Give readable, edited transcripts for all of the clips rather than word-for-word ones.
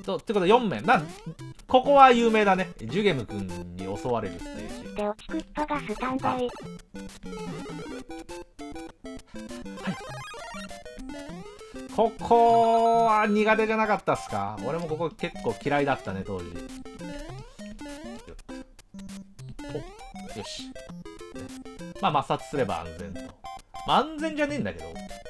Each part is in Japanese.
ってことで4面。ここは有名だね。ジュゲム君に襲われるステージ。 で、おちくっぱがスタンバイ。 ここは苦手じゃなかったっすか？俺もここ結構嫌いだったね、当時。よし。まあ、摩擦すれば安全と。まあ、安全じゃねえんだけど。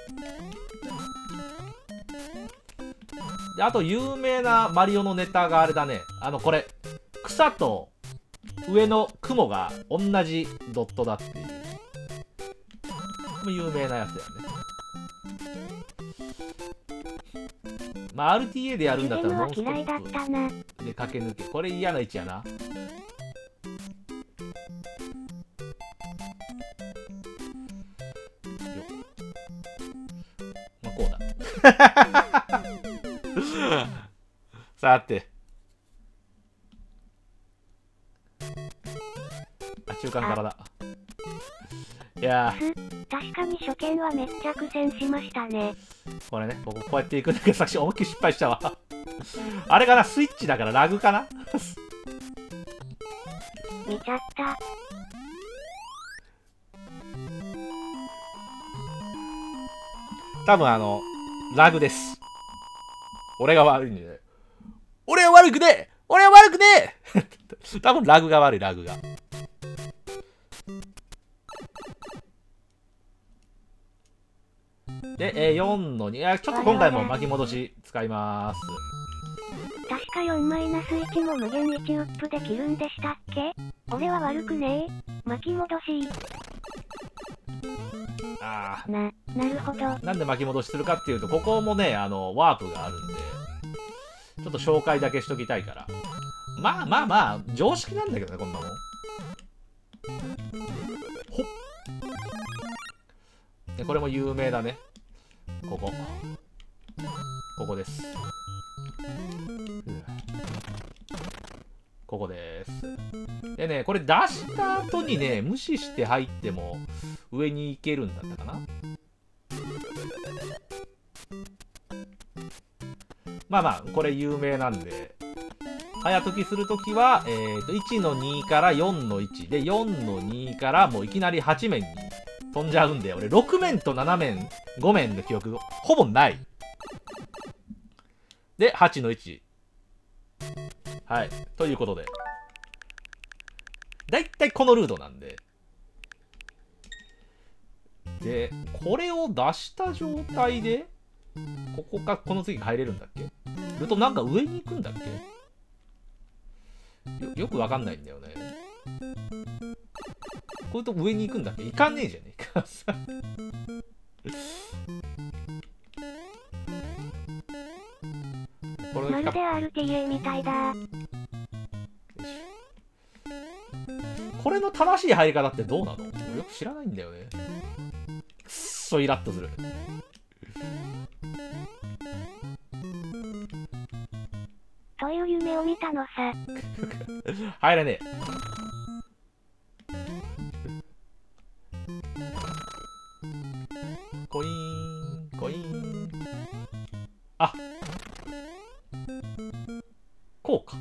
で、あと有名なマリオのネタがあれだね。これ。草と上の雲が同じドットだっていう。これも有名なやつだよね。まあ、RTA でやるんだったらノンストップで駆け抜け。これ嫌な位置やな。まあ、こうだ。さて。中間からだ。いやー。確かに初見はめっちゃ苦戦しましたね。 これね、こうやっていくんだけど、さっき思いっきり失敗したわ。あれかな、スイッチだからラグかな。 見ちゃった。 多分ラグです。俺が悪いんで。俺は悪くねえ多分ラグが悪い、ラグが。で、4の2。ちょっと今回も巻き戻し使います。 確か 4-1 も無限1ウップできるんでしたっけ？俺は悪くねえ。巻き戻し。なるほど。 なんで巻き戻しするかっていうと、ここもね、ワープがあるんで、ちょっと紹介だけしときたいから。まあ、常識なんだけどね、こんなもん。ほっ。で、これも有名だね。ここです。ここです。でね、これ出した後にね、無視して入っても上に行けるんだったかな。まあ、これ有名なんで、早解きするときは、1の2から4の1で、4の2からもういきなり8面に飛んじゃうんで、俺6面と7面、5面の記憶ほぼない。で、8の1。はい。ということで。だいたいこのルートなんで。で、これを出した状態で、ここか、この次入れるんだっけ？ルートなんか上に行くんだっけ？よくわかんないんだよね。これと上に行くんだっけ？行かねえじゃねえか。 まるで RTA みたいだ。 これの正しい入り方ってどうなの？よく知らないんだよね。くっそイラッとする。 という夢を見たのさ。 入れねえ。コインコイン。あ、こうか。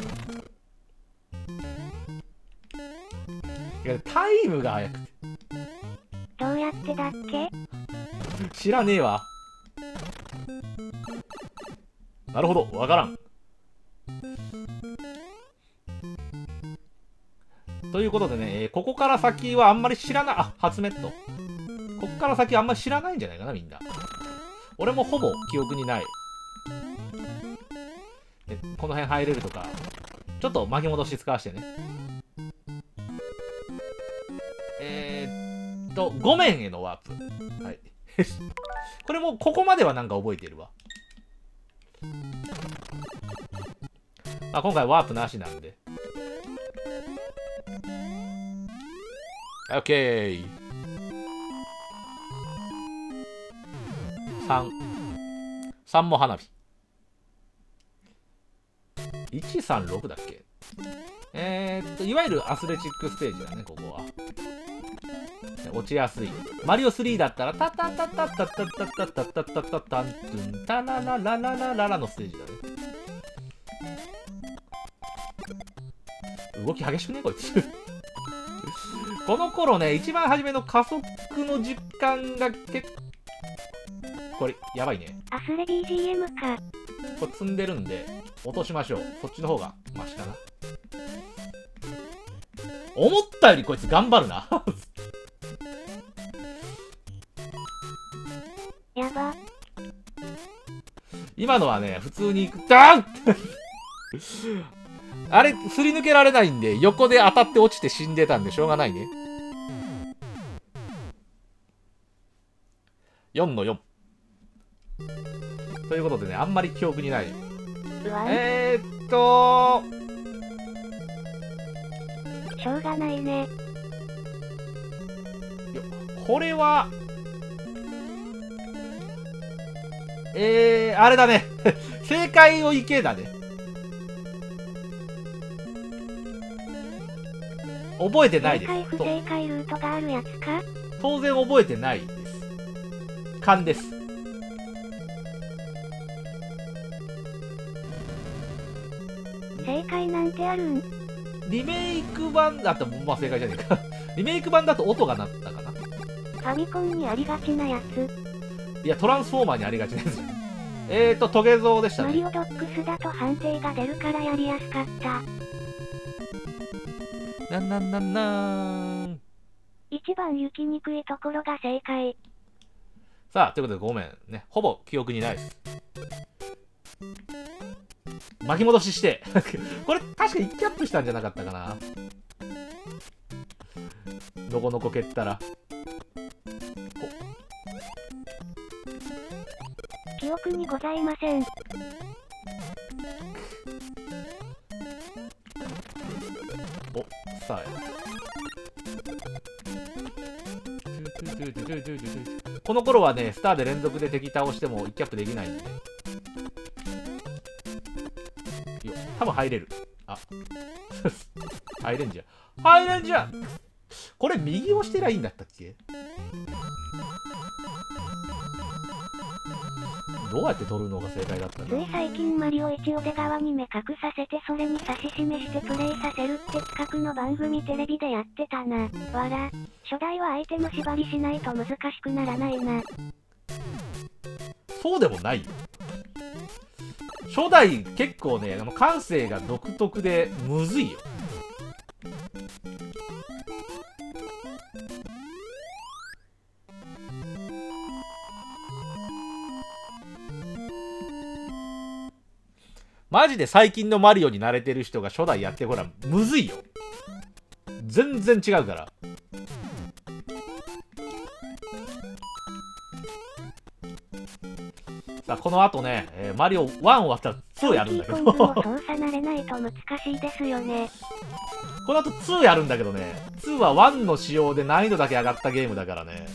いや、タイムが早くて。 どうやってだっけ？ 知らねえわ。なるほど、わからん。ということでね、ここから先はあんまり知らない。あ、初メット。ここから先あんまり知らないんじゃないかな、みんな。俺もほぼ記憶にない。この辺入れるとか。ちょっと巻き戻し使わせてね。5面へのワープ。はい。これも、ここまではなんか覚えてるわ。まあ、今回ワープなしなんで。オッケー。3も花火。136だっけ？いわゆるアスレチックステージだね、ここは。落ちやすい。マリオ3だったら、タタタタタタタタタタタタタントゥンタラララララララのステージだね。 動き激しくねこいつ。この頃ね、一番初めの加速の実感がこれ、やばいね。 アスレ BGM か。 これ積んでるんで、落としましょう。そっちの方がマシかな。思ったよりこいつ頑張るな。 やば。 今のはね、普通に、ダーンあれ、すり抜けられないんで、横で当たって落ちて死んでたんで、しょうがないね。4の4。ということでね、あんまり記憶にない。 しょうがないね。 これは、あれだね。正解をいけだね。覚えてないです。 正解不正解ルートがあるやつか？ 当然覚えてないです。勘です。 正解なんてあるん？ リメイク版だったら、まあ正解じゃねえか。リメイク版だと音が鳴ったかな。 ファミコンにありがちなやつ。 いや、トランスフォーマーにありがちなやつじゃん。トゲゾウでしたね。 マリオドックスだと判定が出るからやりやすかった。一番行きにくいところが正解。 さあ、ということでごめんね。ほぼ記憶にないです。巻き戻しして。これ確か1キャップしたんじゃなかったかな。のこのこ蹴ったら。 記憶にございません。 お、さあや。この頃はね、スターで連続で敵倒しても1キャップできないんで。よ、多分入れる。あ。入れんじゃん。入れんじゃん。これ右押してりゃいいんだったっけ？どうやって取るのが正解だったんだ？ つい最近マリオ1を出側に目隠させてそれに指し示してプレイさせるって企画の番組テレビでやってたな。わら。初代はアイテム縛りしないと難しくならないな。 そうでもないよ。初代結構ね、感性が独特でむずいよ。マジで最近のマリオに慣れてる人が初代やってごらん。むずいよ。全然違うから。さあ、この後ね、マリオ1終わったら2やるんだけど。 操作慣れないと難しいですよね。 この後2やるんだけどね。2は1の仕様で難易度だけ上がったゲームだからね。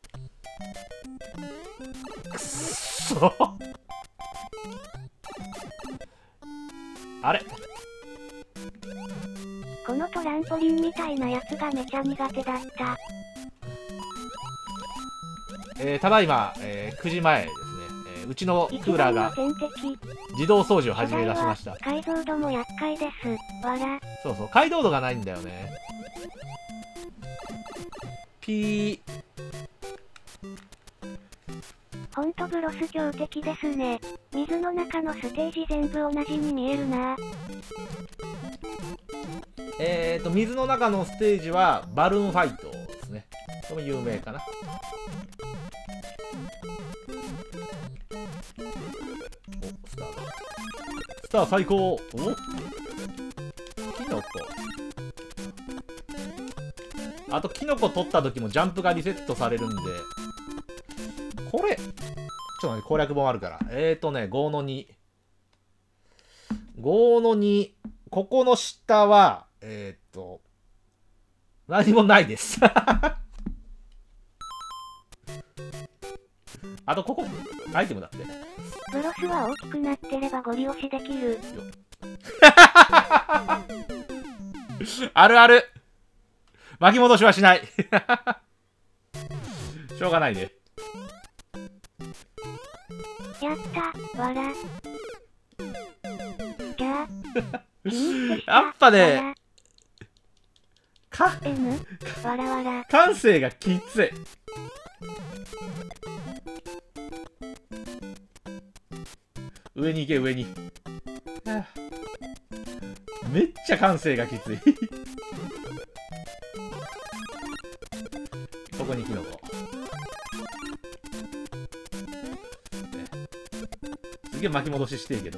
くっそあれこのトランポリンみたいなやつがめちゃ苦手だった。 ただいま、9時前ですね。うちのクーラーが自動掃除を始め出しました。 解像度も厄介です。わら。 そうそう、解像度がないんだよね。ピー。 ほんとブロス強敵ですね。水の中のステージ全部同じに見えるな。 水の中のステージはバルーンファイトですね。これも有名かな。お、スターだ。スター最高。お、キノコ。あとキノコ取った時もジャンプがリセットされるんで、これちょっと待って、攻略本あるから。5の2。5の2。ここの下は、何もないです。あと、ここ、アイテムだって。 ブロスは大きくなってればゴリ押しできる。 あるある。巻き戻しはしない。しょうがないね。 やった、わら。じゃあ、 やっぱね、 N わらわら。 感性がきつい。上に行け、上に。めっちゃ感性がきつい。そこにキノコ。ね、すげえ巻き戻ししていいけど。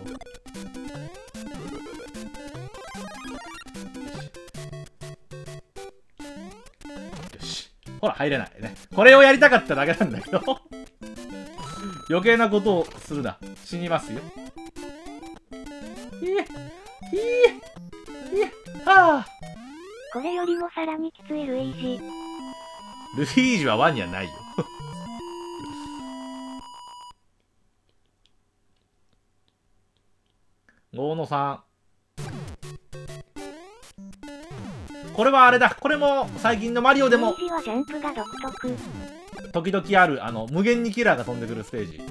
ほら、入れないね。これをやりたかっただけなんだけど。余計なことをするな。死にますよ。はあ。 これよりもさらにきついルイージ。 ルイージはワンにはないよ。5の3。これはあれだ。これも最近のマリオでもルイージはジャンプが独特。 時々ある無限にキラーが飛んでくるステージ。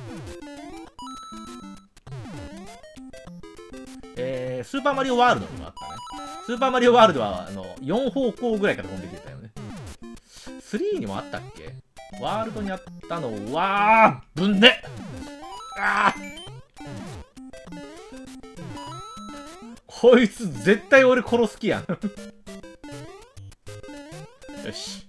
スーパーマリオワールドにもあったね。スーパーマリオワールドは4方向ぐらいから飛んできてたよね。3にもあったっけ？ワールドにあったのはぶんで。ああ、こいつ絶対俺殺す気やん。よし。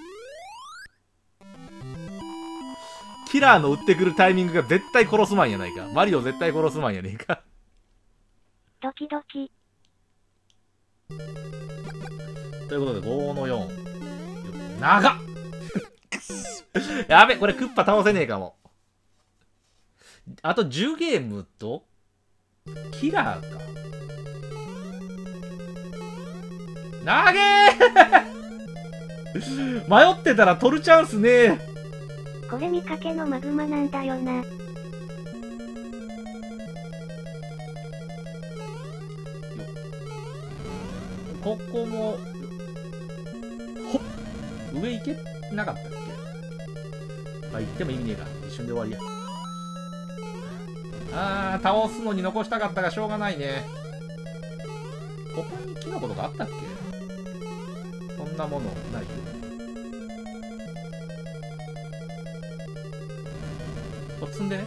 キラーの撃ってくるタイミングが絶対殺すまんやないか。マリオ絶対殺すまんやねえか。 ドキドキ。 ということで5の4。長っ。やべ、これクッパ倒せねえかも。あと10ゲームとキラーか。長え。迷ってたら取るチャンスねえ。 これ見かけのマグマなんだよな。 ここもほっ、上行けなかったっけ？まあ行っても意味ねえか。一瞬で終わりや。あー、倒すのに残したかったがしょうがないね。ここにキノコとかあったっけ？そんなものないよ。これ積んでね。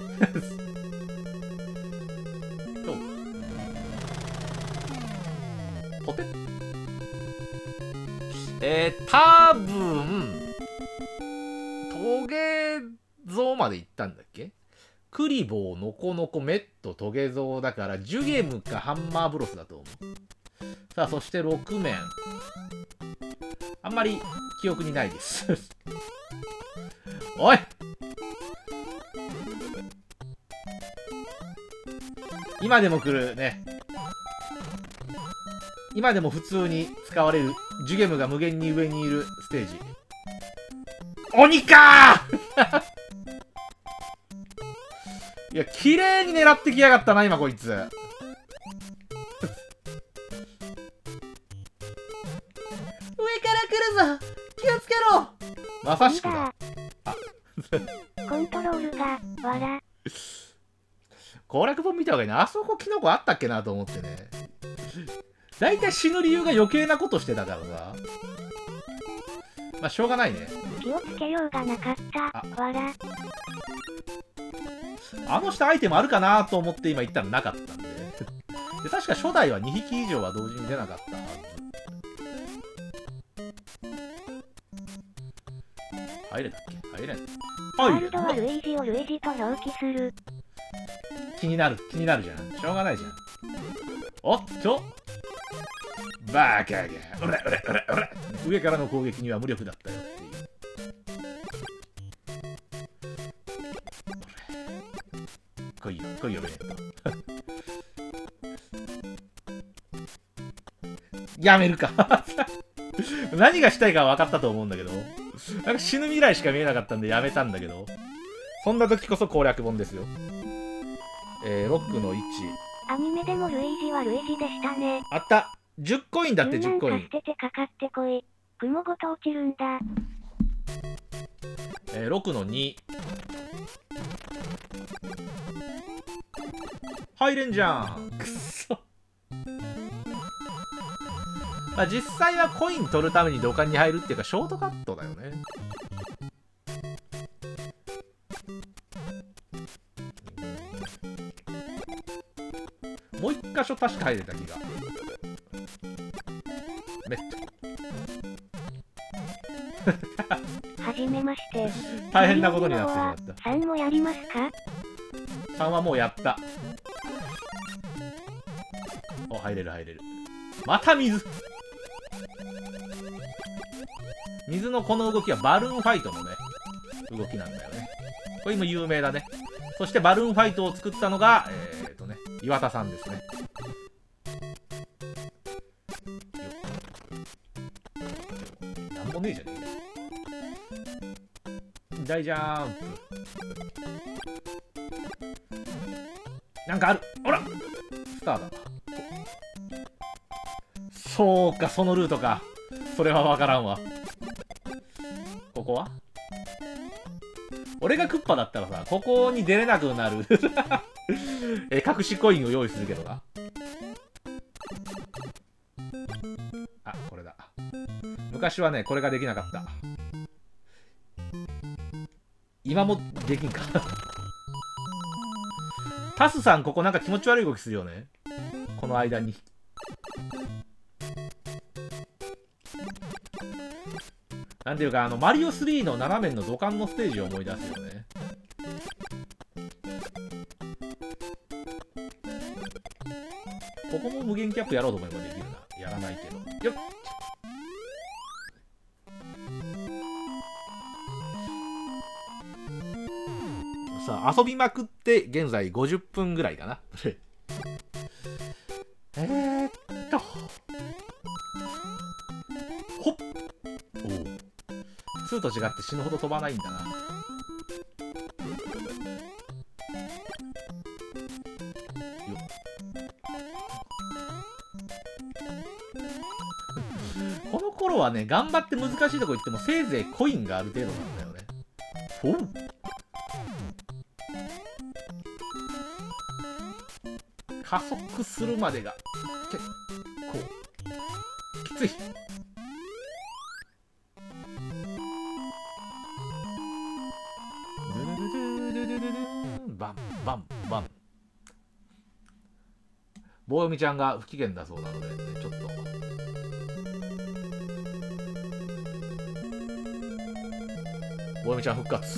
ポテッ。多分トゲゾウまで行ったんだっけ？クリボー、ノコノコ、メット、トゲゾウだからジュゲムかハンマーブロスだと思う。さあ、そして6面。あんまり記憶にないです。おい！今でも来るね。今でも普通に使われるジュゲムが無限に上にいるステージ。鬼かー。いや、綺麗に狙ってきやがったな、今こいつ。上から来るぞ、気をつけろ。まさしくだ。あコントロールがわら。 攻略本見た方がいいな。あそこキノコあったっけなと思ってね。だいたい死ぬ理由が余計なことしてたからさ。まあしょうがないね。 気をつけようがなかった。わら。 あの下アイテムあるかなと思って今言ったらなかったんで。で確か初代は2匹以上は同時に出なかったはず。入れたっけ？入れん。 ワールドはルイージをルイージと表記する。 気になるじゃん。しょうがないじゃん。おっとバカがおら上からの攻撃には無力だったよっていう。来いよベネット。やめるか。何がしたいか分かったと思うんだけど、なんか死ぬ未来しか見えなかったんでやめたんだけど、そんな時こそ攻略本ですよ。ロックの1。 アニメでもルイージはルイージでしたね。 あった。10コインだって10コイン。 捨ててかかってこい。雲ごと落ちるんだ。 6の2。入れんじゃん。くっそ。 まあ、実際はコイン取るために土管に入るっていうかショートカットだよね。もう一箇所確か入れた気が。めっちゃはじめまして。 大変なことになってしまった。 3もやりますか？ 3はもうやった。お、入れる入れる。また水。水のこの動きはバルーンファイトのね、動きなんだよね。これも有名だね。そしてバルーンファイトを作ったのが、岩田さんですね。なんもねえじゃねえか。大ジャンプ。なんかある。ほらスターだ。そうか、そのルートか。それはわからんわ。ここは俺がクッパだったらさ、ここに出れなくなる隠しコインを用意するけどな。あ、これだ。昔はね、これができなかった。今もできんかタスさん、ここなんか気持ち悪い動きするよね。この間に。なんていうか、マリオ3の斜面の土管のステージを思い出すよね。ここも無限キャップやろうと思えばできるな。やらないけど。よっ。さあ、遊びまくって現在50分ぐらいかな。ほっ。おお。2と違って死ぬほど飛ばないんだな。この頃はね、頑張って難しいとこ行ってもせいぜいコインがある程度なんだよね。ほう。加速するまでが結構きつい。バンバンバン。棒読みちゃんが不機嫌だそうなので、ちょっと棒読みちゃん復活。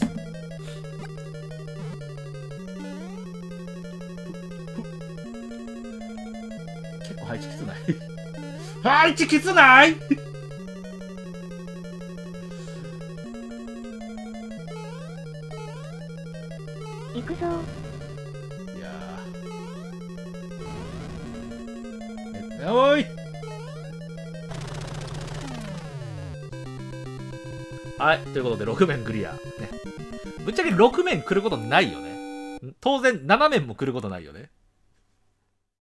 結構配置きつない配置きつない行くぞ。 いやー、おい。はい、ということで6面クリアね。ぶっちゃけ6面来ることないよね。当然7面も来ることないよね。